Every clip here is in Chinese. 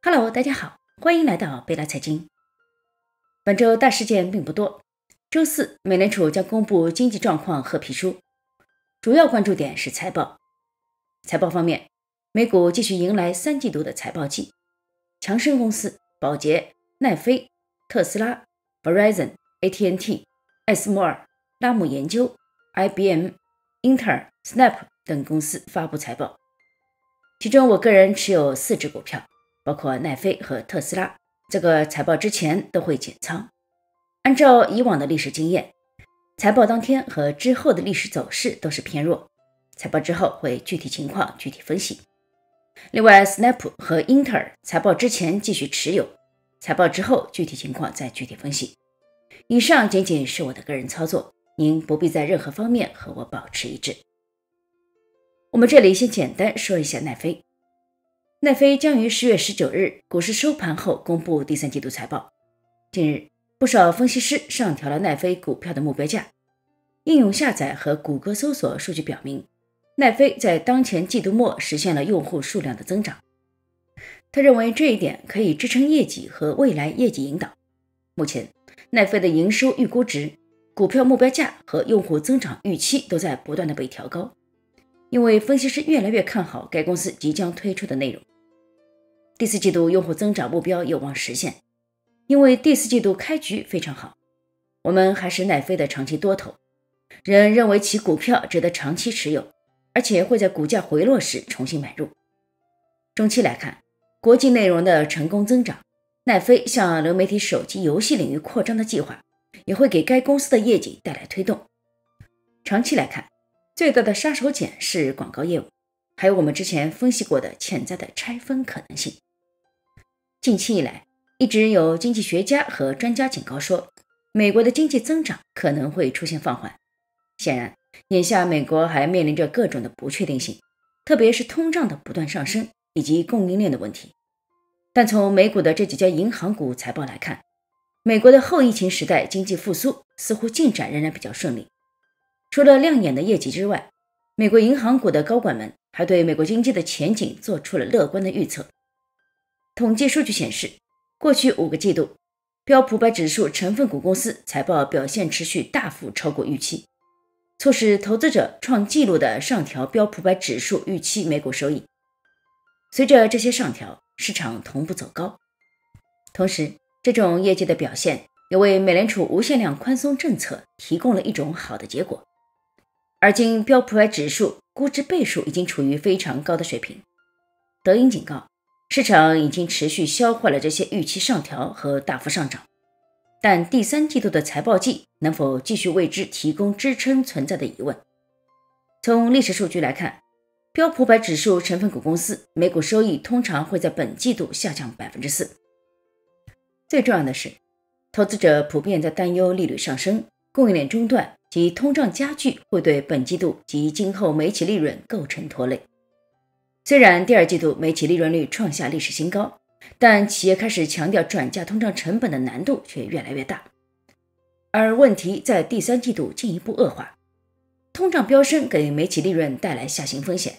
Hello， 大家好，欢迎来到贝拉财经。本周大事件并不多。周四，美联储将公布经济状况褐皮书，主要关注点是财报。财报方面，美股继续迎来3季度的财报季，强生公司、宝洁、奈飞、特斯拉、Verizon、AT&T、艾斯摩尔、拉姆研究、IBM、英特尔、Snap 等公司发布财报。其中我个人持有4只股票，包括奈飞和特斯拉，这个财报之前都会减仓。按照以往的历史经验，财报当天和之后的历史走势都是偏弱，财报之后会具体情况具体分析。另外 Snap 和英特尔财报之前继续持有，财报之后具体情况再具体分析。以上仅仅是我的个人操作，您不必在任何方面和我保持一致。我们这里先简单说一下奈飞。奈飞将于10月19日股市收盘后公布第3季度财报。近日，不少分析师上调了奈飞股票的目标价。应用下载和谷歌搜索数据表明，奈飞在当前季度末实现了用户数量的增长。他认为这一点可以支撑业绩和未来业绩引导。目前，奈飞的营收预估值、股票目标价和用户增长预期都在不断的被调高，因为分析师越来越看好该公司即将推出的内容。第4季度用户增长目标有望实现，因为第4季度开局非常好。我们还是奈飞的长期多头，仍认为其股票值得长期持有，而且会在股价回落时重新买入。中期来看，国际内容的成功增长，奈飞向流媒体手机游戏领域扩张的计划，也会给该公司的业绩带来推动。长期来看，最大的杀手锏是广告业务，还有我们之前分析过的潜在的拆分可能性。近期以来，一直有经济学家和专家警告说，美国的经济增长可能会出现放缓。显然，眼下美国还面临着各种的不确定性，特别是通胀的不断上升以及供应链的问题。但从美股的这几家银行股财报来看，美国的后疫情时代经济复苏似乎进展仍然比较顺利。除了亮眼的业绩之外，美国银行股的高管们还对美国经济的前景做出了乐观的预测。统计数据显示，过去5个季度，标普500指数成分股公司财报表现持续大幅超过预期，促使投资者创纪录的上调标普500指数预期每股收益。随着这些上调，市场同步走高。同时，这种业绩的表现也为美联储无限量宽松政策提供了一种好的结果。而今标普500指数估值倍数已经处于非常高的水平。德银警告，市场已经持续消化了这些预期上调和大幅上涨，但第3季度的财报季能否继续为之提供支撑存在的疑问。从历史数据来看，标普500指数成分股公司每股收益通常会在本季度下降 4%。 最重要的是，投资者普遍在担忧利率上升、供应链中断及通胀加剧会对本季度及今后每企利润构成拖累。虽然第2季度每企利润率创下历史新高，但企业开始强调转嫁通胀成本的难度却越来越大。而问题在第3季度进一步恶化，通胀飙升给每企利润带来下行风险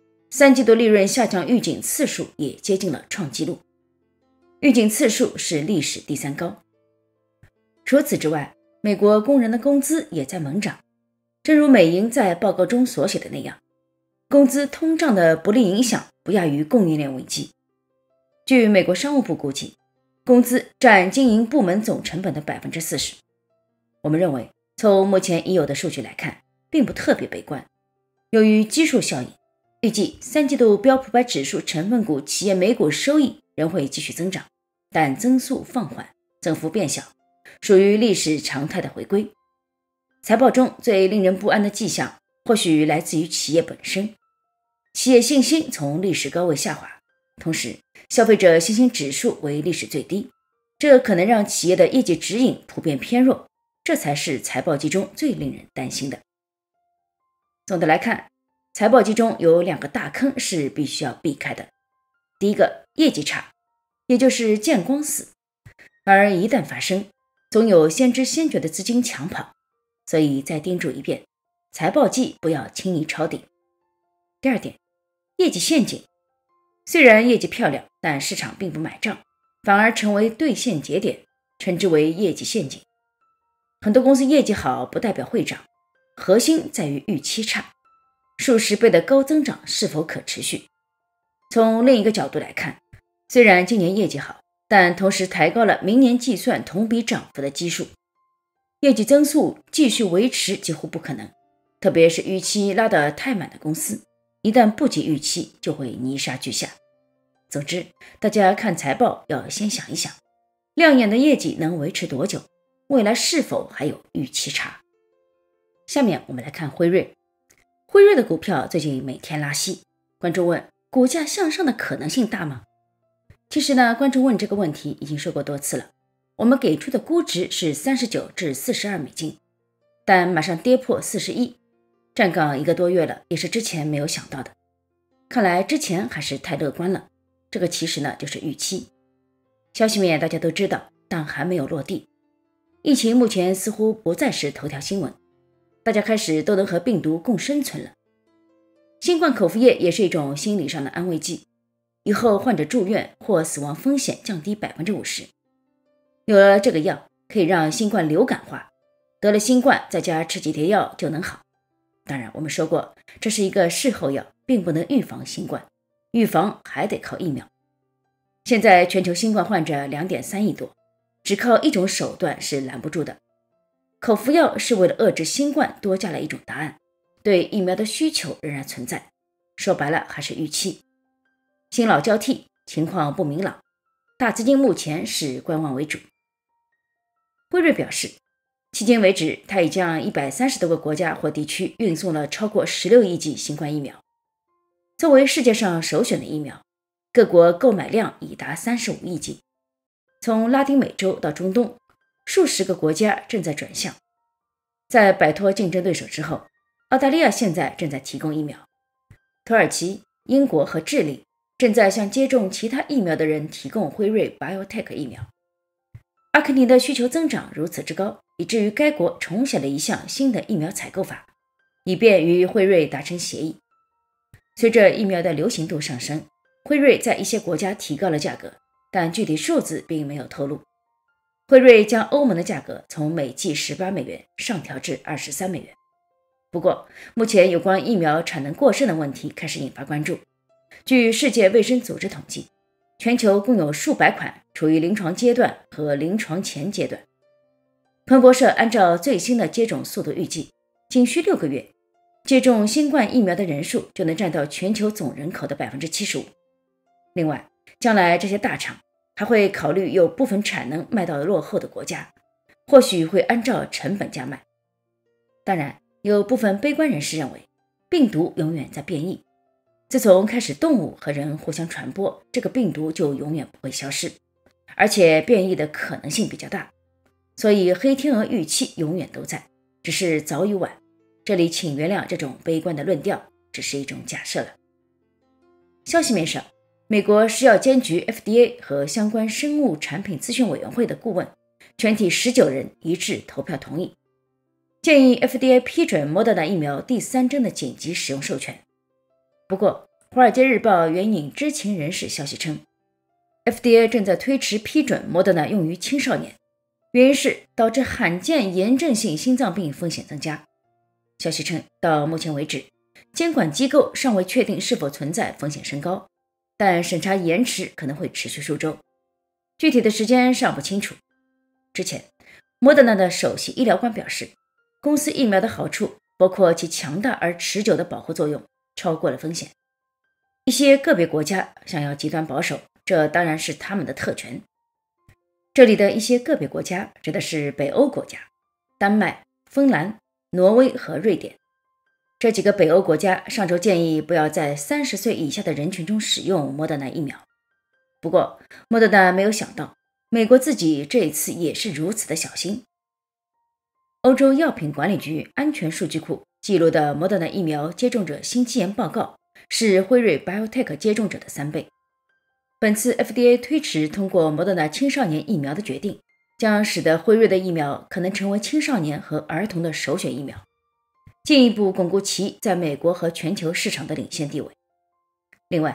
，3季度利润下降预警次数也接近了创纪录，预警次数是历史第3高。除此之外，美国工人的工资也在猛涨，正如美银在报告中所写的那样，工资通胀的不利影响不亚于供应链危机。据美国商务部估计，工资占经营部门总成本的 40%。 我们认为，从目前已有的数据来看，并不特别悲观。由于基数效应，预计3季度标普500指数成分股企业每股收益仍会继续增长，但增速放缓，增幅变小，属于历史常态的回归。财报中最令人不安的迹象或许来自于企业本身，企业信心从历史高位下滑，同时消费者信心指数为历史最低，这可能让企业的业绩指引普遍偏弱，这才是财报季中最令人担心的。总的来看，财报季中有2个大坑是必须要避开的。第一个，业绩差，也就是见光死，而一旦发生，总有先知先觉的资金抢跑，所以再叮嘱一遍，财报季不要轻易抄底。第二点，业绩陷阱。 虽然业绩漂亮，但市场并不买账，反而成为兑现节点，称之为业绩陷阱。很多公司业绩好不代表会涨，核心在于预期差，数十倍的高增长是否可持续。从另一个角度来看，虽然今年业绩好，但同时抬高了明年计算同比涨幅的基数，业绩增速继续维持几乎不可能，特别是预期拉得太满的公司，一旦不及预期就会泥沙俱下。总之，大家看财报要先想一想，亮眼的业绩能维持多久，未来是否还有预期差。下面我们来看辉瑞。辉瑞的股票最近每天拉稀，观众问，股价向上的可能性大吗？其实呢，观众问这个问题已经说过多次了。我们给出的估值是39至42美金，但马上跌破41，站岗1个多月了，也是之前没有想到的。看来之前还是太乐观了，这个其实呢就是预期。消息面大家都知道，但还没有落地。疫情目前似乎不再是头条新闻，大家开始都能和病毒共生存了。新冠口服液也是一种心理上的安慰剂，以后患者住院或死亡风险降低 50%。有了这个药，可以让新冠流感化，得了新冠在家吃几贴药就能好。当然我们说过，这是一个事后药，并不能预防新冠，预防还得靠疫苗。现在全球新冠患者 2.3 亿多，只靠一种手段是拦不住的。口服药是为了遏制新冠多加了一种答案，对疫苗的需求仍然存在，说白了还是预期。新老交替，情况不明朗，大资金目前是观望为主。辉瑞表示，迄今为止，他已向130多个国家或地区运送了超过16亿剂新冠疫苗。作为世界上首选的疫苗，各国购买量已达35亿剂。从拉丁美洲到中东，数十个国家正在转向。在摆脱竞争对手之后，澳大利亚现在正在提供疫苗，土耳其、英国和智利正在向接种其他疫苗的人提供辉瑞 BioNTech 疫苗。阿根廷的需求增长如此之高，以至于该国重写了一项新的疫苗采购法，以便与辉瑞达成协议。随着疫苗的流行度上升，辉瑞在一些国家提高了价格，但具体数字并没有透露。辉瑞将欧盟的价格从每剂18美元上调至23美元。不过，目前有关疫苗产能过剩的问题开始引发关注。据世界卫生组织统计，全球共有数百款处于临床阶段和临床前阶段。彭博社按照最新的接种速度预计，仅需6个月，接种新冠疫苗的人数就能占到全球总人口的 75%。 另外，将来这些大厂还会考虑有部分产能卖到落后的国家，或许会按照成本价卖。当然，有部分悲观人士认为，病毒永远在变异，自从开始动物和人互相传播，这个病毒就永远不会消失，而且变异的可能性比较大，所以黑天鹅预期永远都在，只是早与晚。这里请原谅这种悲观的论调，只是一种假设了。消息面上，美国食药监局 FDA 和相关生物产品咨询委员会的顾问全体19人一致投票同意，建议 FDA 批准 Moderna 疫苗第3针的紧急使用授权。不过，华尔街日报援引知情人士消息称， FDA 正在推迟批准 Moderna 用于青少年，原因是导致罕见炎症性心脏病风险增加。消息称，到目前为止，监管机构尚未确定是否存在风险升高，但审查延迟可能会持续数周，具体的时间尚不清楚。之前，莫德纳的首席医疗官表示，公司疫苗的好处包括其强大而持久的保护作用，超过了风险。一些个别国家想要极端保守，这当然是他们的特权。这里的一些个别国家指的是北欧国家，丹麦、芬兰、挪威和瑞典。这几个北欧国家上周建议不要在30岁以下的人群中使用莫德纳疫苗。不过，莫德纳没有想到，美国自己这一次也是如此的小心。欧洲药品管理局安全数据库记录的莫德纳疫苗接种者心肌炎报告是辉瑞 BioNTech 接种者的3倍。本次 FDA 推迟通过莫德纳青少年疫苗的决定，将使得辉瑞的疫苗可能成为青少年和儿童的首选疫苗，进一步巩固其在美国和全球市场的领先地位。另外，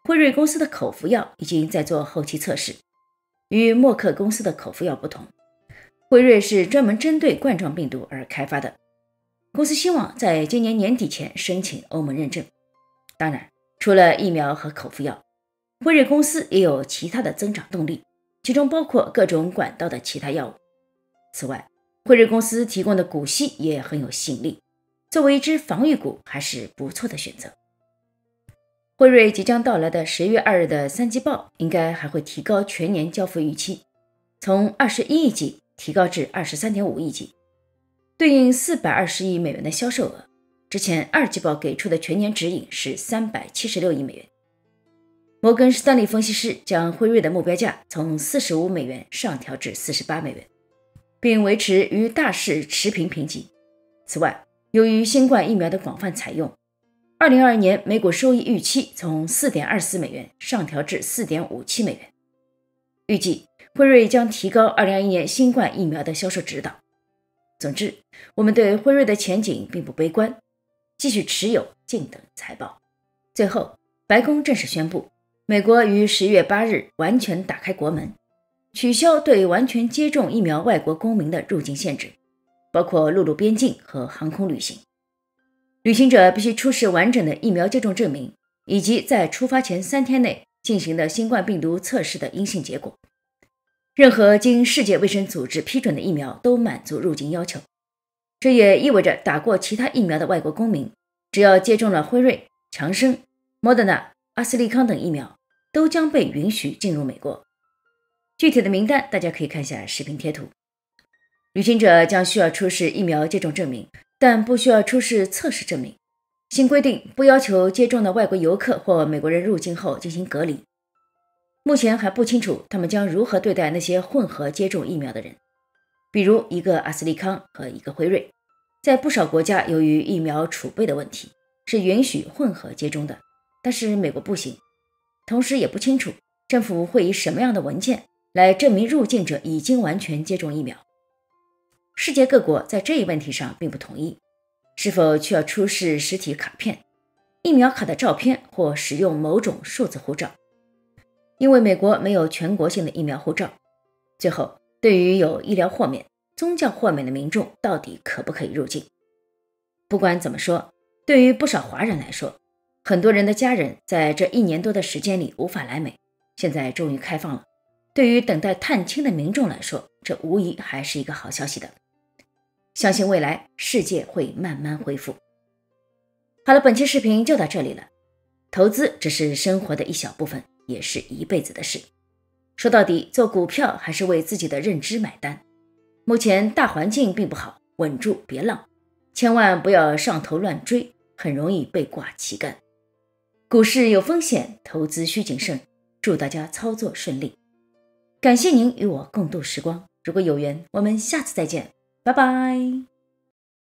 辉瑞公司的口服药已经在做后期测试。与默克公司的口服药不同，辉瑞是专门针对冠状病毒而开发的。公司希望在今年年底前申请欧盟认证。当然，除了疫苗和口服药，辉瑞公司也有其他的增长动力，其中包括各种管道的其他药物。此外，辉瑞公司提供的股息也很有吸引力，作为一只防御股还是不错的选择。辉瑞即将到来的10月2日的三季报应该还会提高全年交付预期，从21亿剂提高至23.5亿剂，对应420亿美元的销售额。之前二季报给出的全年指引是376亿美元。摩根士丹利分析师将辉瑞的目标价从45美元上调至48美元，并维持与大市持平评级。此外，由于新冠疫苗的广泛采用，2022年每股收益预期从 4.24 美元上调至 4.57 美元。预计辉瑞将提高2021年新冠疫苗的销售指导。总之，我们对辉瑞的前景并不悲观，继续持有，静等财报。最后，白宫正式宣布，美国于11月8日完全打开国门，取消对完全接种疫苗外国公民的入境限制，包括陆路边境和航空旅行。旅行者必须出示完整的疫苗接种证明，以及在出发前3天内进行的新冠病毒测试的阴性结果。任何经世界卫生组织批准的疫苗都满足入境要求。这也意味着打过其他疫苗的外国公民，只要接种了辉瑞、强生、莫德纳、阿斯利康等疫苗，都将被允许进入美国。具体的名单大家可以看下视频贴图。旅行者将需要出示疫苗接种证明，但不需要出示测试证明。新规定不要求接种的外国游客或美国人入境后进行隔离。目前还不清楚他们将如何对待那些混合接种疫苗的人，比如一个阿斯利康和一个辉瑞。在不少国家，由于疫苗储备的问题，是允许混合接种的，但是美国不行。同时也不清楚政府会以什么样的文件来证明入境者已经完全接种疫苗。世界各国在这一问题上并不统一，是否需要出示实体卡片、疫苗卡的照片或使用某种数字护照。因为美国没有全国性的疫苗护照。最后，对于有医疗豁免、宗教豁免的民众，到底可不可以入境？不管怎么说，对于不少华人来说，很多人的家人在这1年多的时间里无法来美，现在终于开放了。对于等待探亲的民众来说，这无疑还是一个好消息的。相信未来世界会慢慢恢复。好了，本期视频就到这里了。投资只是生活的一小部分，也是一辈子的事。说到底，做股票还是为自己的认知买单。目前大环境并不好，稳住别浪，千万不要上头乱追，很容易被挂旗杆。股市有风险，投资需谨慎。祝大家操作顺利。感谢您与我共度时光，如果有缘，我们下次再见，拜拜。